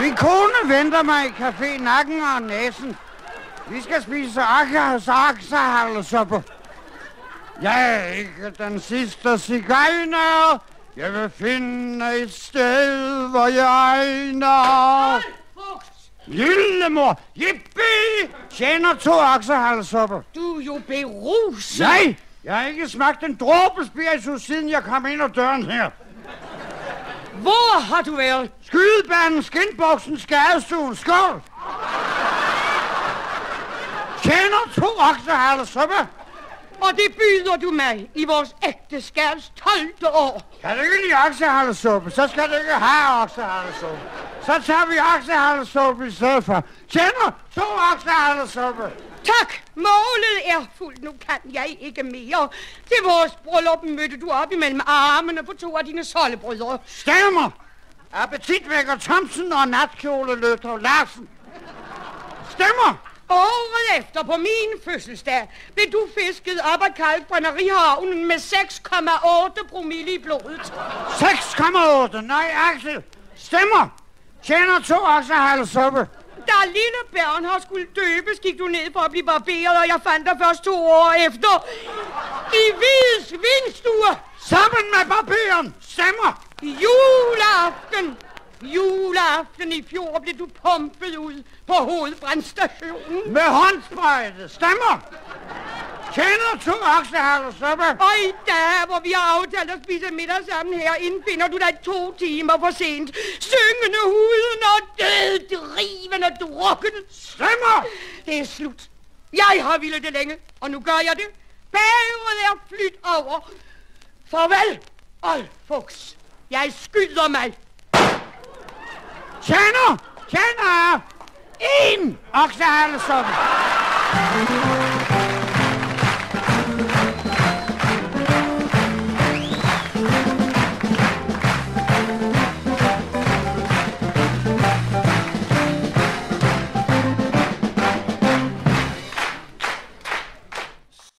Min kone venter mig i café Nakken og Næsen. Vi skal spise aksahallesuppe. Jeg er ikke den sidste cigøjner. Jeg vil finde et sted, hvor jeg egner. Lillemor, jippi! Tjener 2 aksahallesuppe. Du er jo beruset. Nej, jeg har ikke smagt en dråbe spiritus, siden jeg kom ind ad døren her. Hvor har du været? Skydebanen, skinboksen, skadestuen, skål! Tjener 2 oksehallesuppe. Og det byder du mig i vores ægteskabs 12. år. Kan du ikke lide oksehallesuppe, så skal du ikke have oksehallesuppe. Så tager vi oksehallesuppe i stedet for. Tjener 2 oksehallesuppe. Tak, målet er fuldt. Nu kan jeg ikke mere. Til vores bryllup mødte du op imellem armene på 2 af dine soldebrødre. Stemmer! Appetitvækker Thomsen og natkjole Løgtov Larsen. Stemmer! Året efter på min fødselsdag blev du fisket op af Kalkbrænderihavnen med 6,8 promille i blodet. 6,8? Nej, Axel. Stemmer! Tjener 2 oksehallesuppe. Da lille Bernhard skulle døbes, gik du ned for at blive barberet, og jeg fandt dig først 2 år efter. I hvid svinstue. Sammen med barberen. Stemmer! Juleaften i fjor blev du pumpet ud på Hovedbrandstationen. Med håndsprøjte. Stemmer! Tjener 2 oksehallesuppe. Og i dag, hvor vi har aftalt at spise middag sammen her, indfinder du dig 2 timer for sent. Syngende huden og døddrivende drukken. Stemmer! Det er slut. Jeg har ville det længe, og nu gør jeg det. Bæret er flyt over. Farvel, Olfuks. Jeg skyder mig. Tjener! 1 oksehallesuppe.